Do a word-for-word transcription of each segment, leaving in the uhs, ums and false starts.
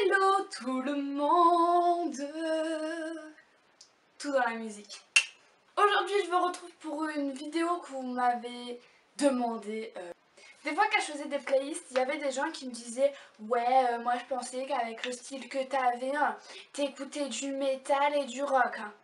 Hello tout le monde, tout dans la musique. Aujourd'hui je vous retrouve pour une vidéo que vous m'avez demandé. Euh, des fois quand je faisais des playlists, il y avait des gens qui me disaient ouais euh, moi je pensais qu'avec le style que t'avais, hein, t'écoutais du métal et du rock. Hein.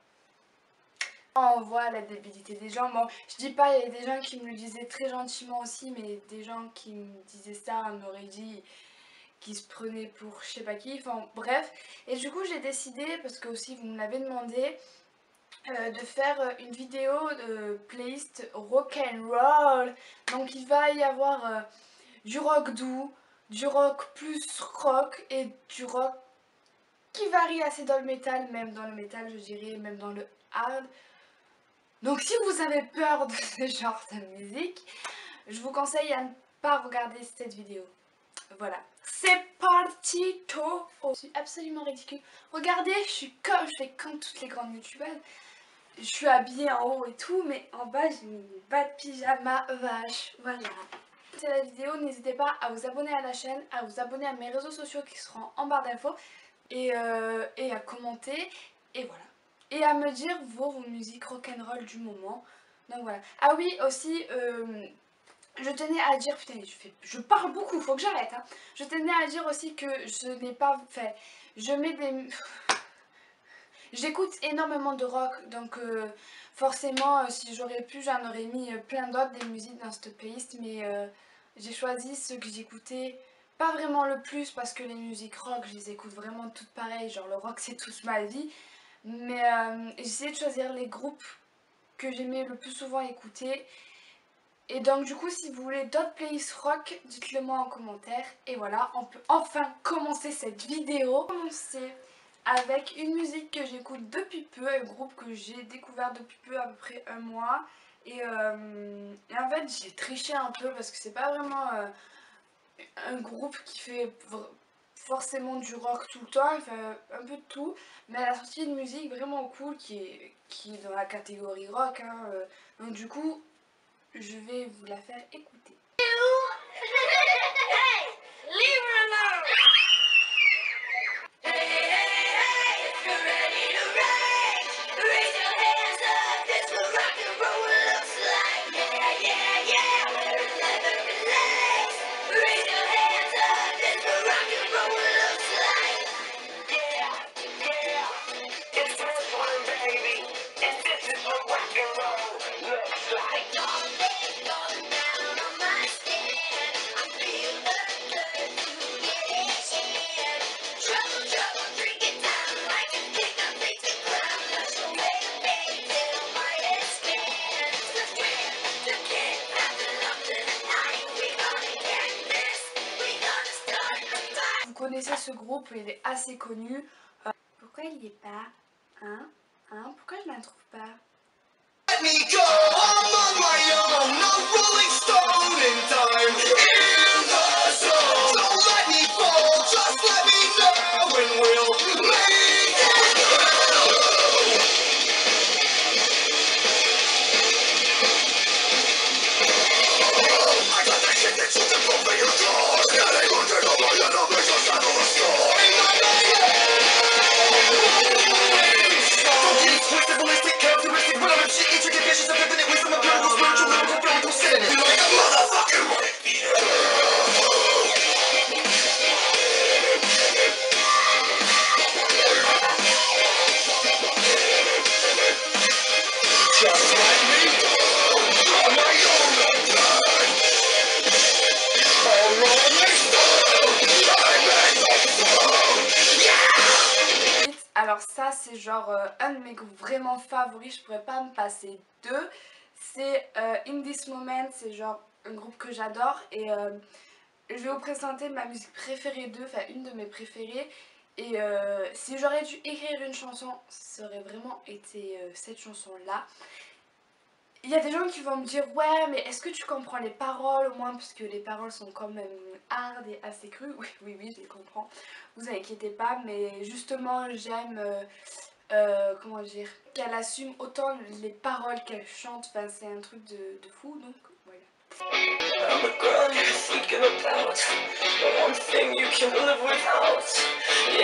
On voit la débilité des gens. Bon, je dis pas, il y a des gens qui me le disaient très gentiment aussi, mais des gens qui me disaient ça m'auraient dit qui se prenaient pour je sais pas qui, enfin bref. Et du coup j'ai décidé, parce que aussi vous me l'avez demandé, euh, de faire une vidéo de playlist rock and roll. Donc il va y avoir euh, du rock doux, du rock plus rock et du rock qui varie assez dans le métal, même dans le métal je dirais, même dans le hard. Donc si vous avez peur de ce genre de musique, je vous conseille à ne pas regarder cette vidéo. Voilà, c'est parti tôt. Oh, je suis absolument ridicule. Regardez, je suis comme, je fais comme toutes les grandes youtubeuses. Je suis habillée en haut et tout, mais en bas j'ai mis une bas de pyjama vache. Voilà. C'est la vidéo, n'hésitez pas à vous abonner à la chaîne, à vous abonner à mes réseaux sociaux qui seront en barre d'infos et, euh, et à commenter et voilà. Et à me dire vos, vos musiques rock'n'roll du moment. Donc voilà. Ah oui, aussi, euh, je tenais à dire, putain, je, fais, je parle beaucoup, faut que j'arrête. Hein. Je tenais à dire aussi que je n'ai pas fait, je mets des... J'écoute énormément de rock, donc euh, forcément, euh, si j'aurais pu, j'en aurais mis euh, plein d'autres des musiques dans cette playlist, mais euh, j'ai choisi ceux que j'écoutais pas vraiment le plus parce que les musiques rock, je les écoute vraiment toutes pareilles, genre le rock c'est toute ma vie, mais euh, j'essaie de choisir les groupes que j'aimais le plus souvent écouter. Et donc du coup si vous voulez d'autres playlists rock, dites-le moi en commentaire. Et voilà, on peut enfin commencer cette vidéo. Commencer avec une musique que j'écoute depuis peu, un groupe que j'ai découvert depuis peu, à peu près un mois. Et, euh, et en fait j'ai triché un peu parce que c'est pas vraiment euh, un groupe qui fait forcément du rock tout le temps, il fait un peu de tout. Mais elle a sorti une musique vraiment cool qui est, qui est dans la catégorie rock. Hein. Donc du coup... je vais vous la faire écouter. Hey, leave her alone. Hey, hey, hey, if you're ready to rage, raise your hands up, this what rock and roll looks like. Yeah, yeah, yeah, we're leather and legs. Raise your hands up, this what rock and roll looks like. Yeah, yeah, it's this one, baby, and this is what rock and roll looks like. Vous connaissez ce groupe, il est assez connu. Euh, pourquoi il n'y est pas? Hein? Hein? Pourquoi je ne la trouve pas? Let me go, I'm on my own, no rolling stone in time, in the zone. Don't let me fall, just let me know and we'll make it through. I got that shit that you can put for your door. Yeah, they gon' take over your number, just out of a store. Ain't my baby. Don't get it twisted, ballistic, characteristic, when I'm shit, intricate, vicious, epiphanic, wisdom, empirical, spiritual, lyrical, biblical, synonym. Like a motherfucking just let me go on my own time. A rolling stone, I'm at the throne. Yeah. Alors ça c'est genre euh, un de mes groupes vraiment favoris, je pourrais pas me passer deux. C'est euh, In This Moment, c'est genre un groupe que j'adore et euh, je vais vous présenter ma musique préférée d'eux, enfin une de mes préférées. Et euh, si j'aurais dû écrire une chanson, ça aurait vraiment été euh, cette chanson-là. Il y a des gens qui vont me dire ouais mais est-ce que tu comprends les paroles au moins, parce que les paroles sont quand même hard et assez crues. Oui oui oui je les comprends, vous inquiétez pas, mais justement j'aime euh, euh, comment dire, qu'elle assume autant les paroles qu'elle chante, enfin c'est un truc de, de fou donc voilà. I'm a girl you're thinking about, the one thing you can live without.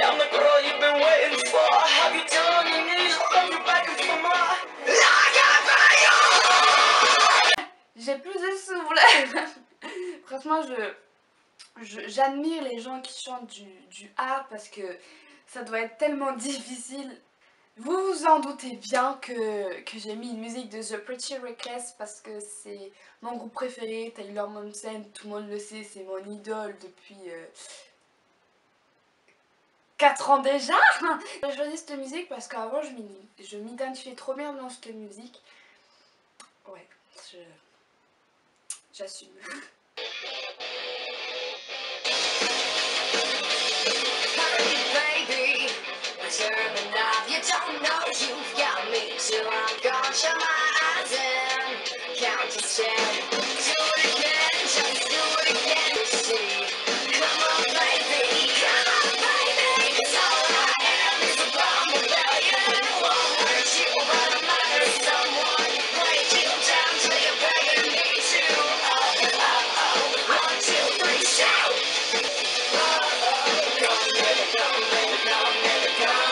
je j'admire les gens qui chantent du, du A parce que ça doit être tellement difficile. Vous vous en doutez bien que, que j'ai mis une musique de The Pretty Reckless parce que c'est mon groupe préféré, Taylor Momsen, tout le monde le sait, c'est mon idole depuis euh, quatre ans déjà. J'ai choisi cette musique parce qu'avant je m'identifiais trop bien dans cette musique. Ouais, je... j'assume. You don't know you've got me till I'm gone. Shut my eyes and count to ten. Do it again, just do it again. You see, come on, baby, come on, baby. 'Cause all I am is a bomb rebellion. It won't hurt you, but I might hurt someone. Break you down till you're begging me to. Oh, oh, oh, one, two, three, shout. Oh, oh, come, baby, come, baby, come, baby, come.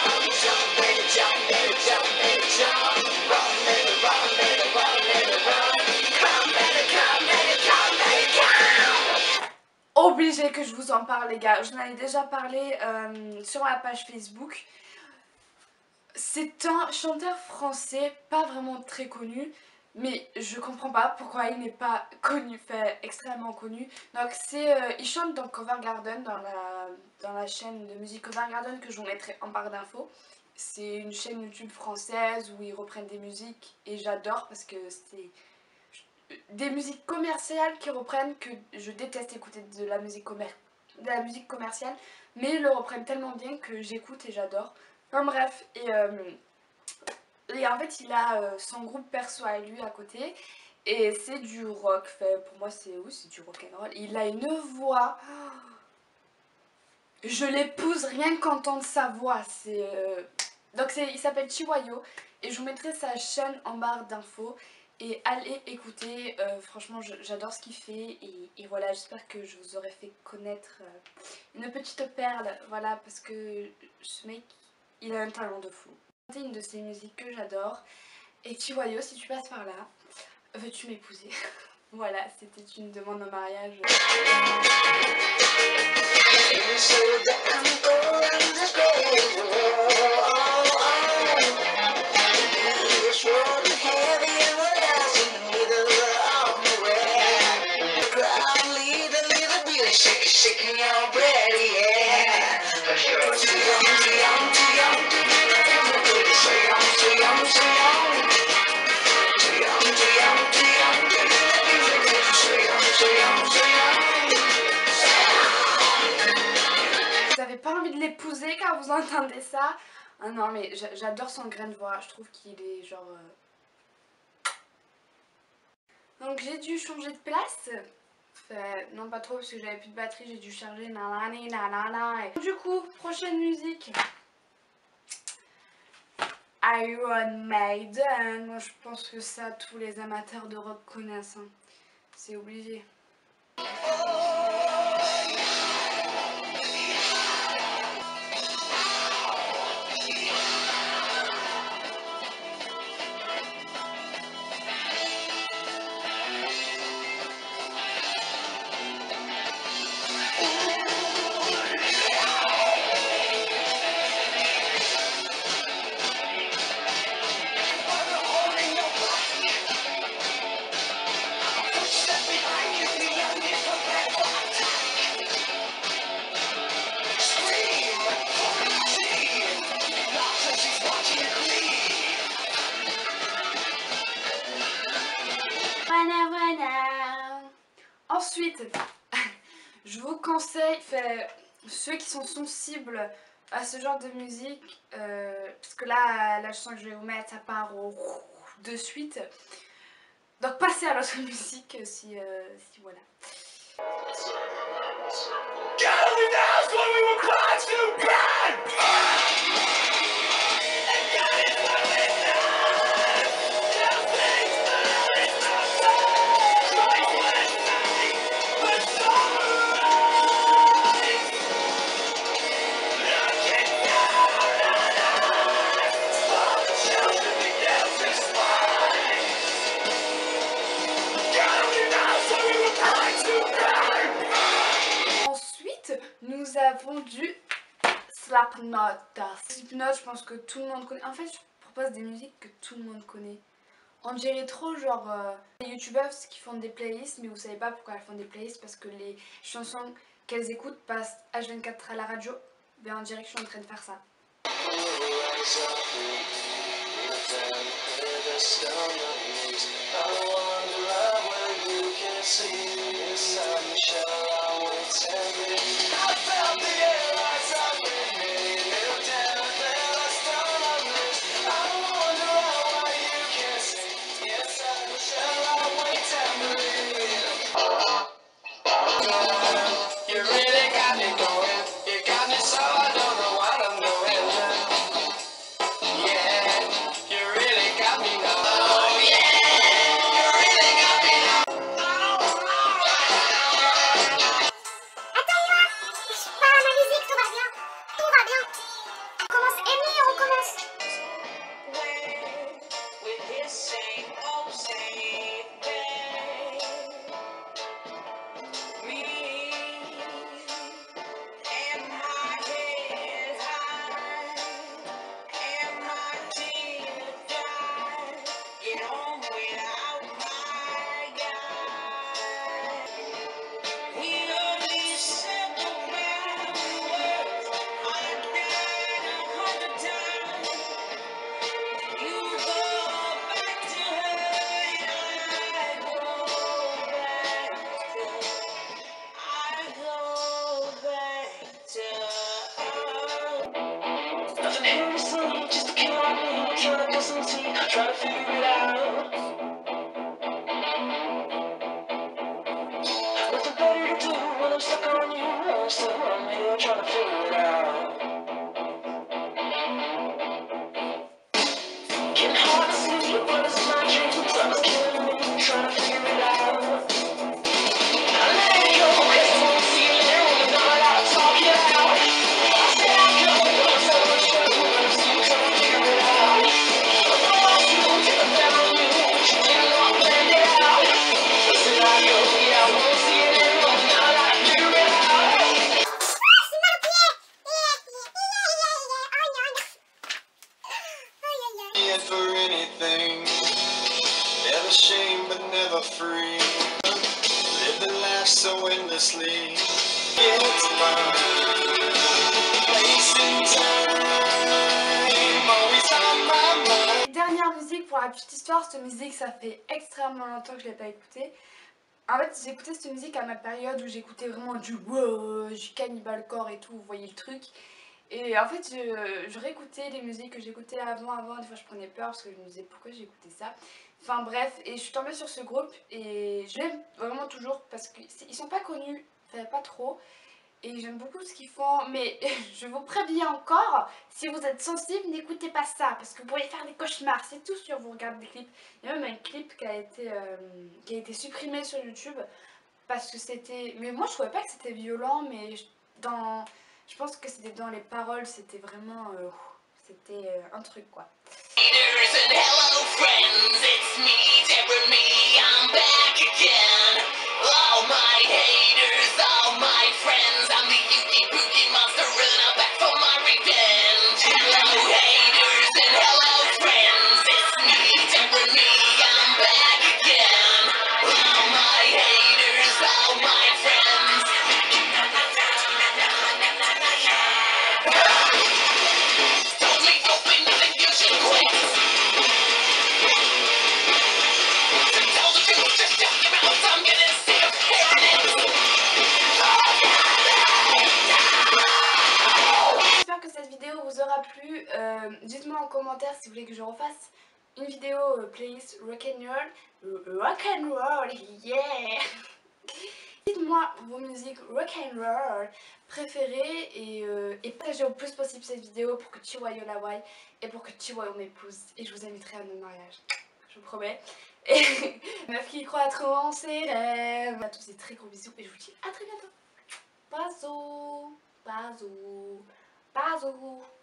Obligé que je vous en parle les gars, je vous en ai déjà parlé euh, sur ma page Facebook. C'est un chanteur français pas vraiment très connu, mais je comprends pas pourquoi il n'est pas connu, fait extrêmement connu. Donc c'est, euh, il chante dans Cover Garden, dans la, dans la chaîne de musique Cover Garden que je vous mettrai en barre d'infos. C'est une chaîne YouTube française où ils reprennent des musiques et j'adore parce que c'est des musiques commerciales qui reprennent que je déteste écouter de la musique, commer de la musique commerciale, mais ils le reprennent tellement bien que j'écoute et j'adore. Enfin bref, et, euh, et en fait il a euh, son groupe perso à lui à côté et c'est du rock, fait, pour moi c'est oui, c'est du rock'n'roll. Il a une voix, je l'épouse rien qu'entendre sa voix, c'est... Euh... Donc il s'appelle Chiwayo et je vous mettrai sa chaîne en barre d'infos. Et allez écouter, euh, franchement j'adore ce qu'il fait et, et voilà, j'espère que je vous aurai fait connaître euh, une petite perle, voilà, parce que ce mec, il a un talent de fou. C'est une de ses musiques que j'adore et Chiwayo, si tu passes par là, veux-tu m'épouser? Voilà, c'était une demande en mariage. Vous avez pas envie de l'épouser quand vous entendez ça? Ah non mais j'adore son grain de voix, je trouve qu'il est genre... Euh... Donc j'ai dû changer de place. Enfin, non pas trop parce que j'avais plus de batterie, j'ai dû charger nanani nanana. Et... Du coup, prochaine musique. Iron Maiden. Moi je pense que ça tous les amateurs de rock connaissent. Hein. C'est obligé. Voilà, voilà. Ensuite, je vous conseille, fait, ceux qui sont sensibles à ce genre de musique, euh, parce que là, la chanson que je vais vous mettre, ça part au, de suite. Donc passez à l'autre musique si, euh, si voilà. du Slipknot. Slipknot, je pense que tout le monde connaît. En fait, je propose des musiques que tout le monde connaît. On dirait trop genre euh, les youtubeurs qui font des playlists, mais vous savez pas pourquoi elles font des playlists, parce que les chansons qu'elles écoutent passent H vingt-quatre à la radio. Ben on dirait que je suis en train de faire ça. Try to figure it out. Nothing better to do when I'm stuck on you. So I'm here trying to figure it out. Getting hard to sleep, but it's my dreams. I was killing me, trying to figure it out. I let it go, cause I won't see it now. I'm not out to talk it out. I said I go, but I'm so much better when I'm still trying to figure it out. I know I should get the better on you, but you didn't want to plan it out. I said I go, yeah, I won't see it now. I'm not out to figure it out. For anything, never shame but never free. Live the life so endlessly. It's mine. Place and time, always on my mind. Dernière musique pour la petite histoire. Cette musique, ça fait extrêmement longtemps que je l'ai pas écoutée. En fait, j'ai écouté cette musique à ma période où j'écoutais vraiment du wow, du Cannibal Corpse et tout, vous voyez le truc. Et en fait, je, je réécoutais les musiques que j'écoutais avant, avant, des fois je prenais peur parce que je me disais pourquoi j'écoutais ça. Enfin bref, et je suis tombée sur ce groupe et je l'aime vraiment toujours parce qu'ils sont pas connus, enfin pas trop. Et j'aime beaucoup ce qu'ils font, mais je vous préviens encore, si vous êtes sensible, n'écoutez pas ça, parce que vous pourriez faire des cauchemars, c'est tout sûr, vous regardez des clips. Il y a même un clip qui a été, euh, qui a été supprimé sur YouTube, parce que c'était... Mais moi je trouvais pas que c'était violent, mais dans... je pense que c'était dans les paroles, c'était vraiment... Euh, c'était euh, un truc quoi. Euh, dites-moi en commentaire si vous voulez que je refasse une vidéo euh, playlist rock'n'roll. Euh, rock'n'roll, yeah. Dites-moi vos musiques rock'n'roll préférées et, euh, et partagez au plus possible cette vidéo pour que Chihuahua la voie et pour que Chihuahua m'épouse et je vous inviterai à mon mariage, je vous promets. Et meuf qui croit trop en ses rêves. À tous des très gros bisous et je vous dis à très bientôt. Bazo, bazo, bazo.